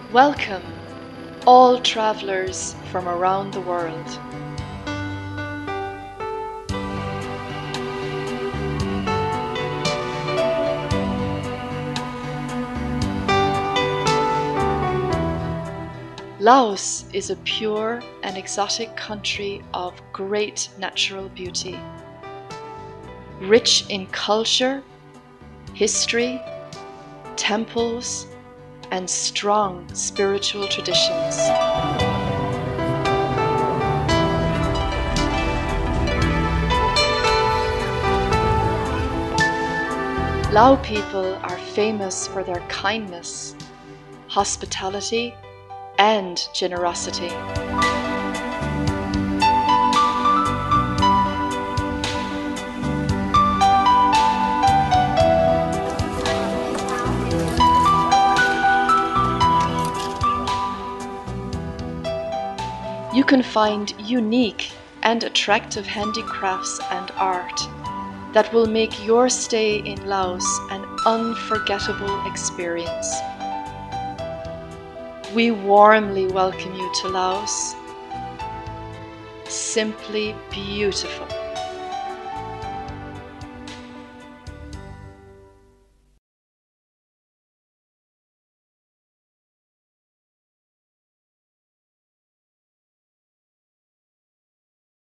Welcome, all travelers from around the world. Laos is a pure and exotic country of great natural beauty, rich in culture, history, temples, and strong spiritual traditions. Lao people are famous for their kindness, hospitality, and generosity. You can find unique and attractive handicrafts and art that will make your stay in Laos an unforgettable experience. We warmly welcome you to Laos. Simply beautiful.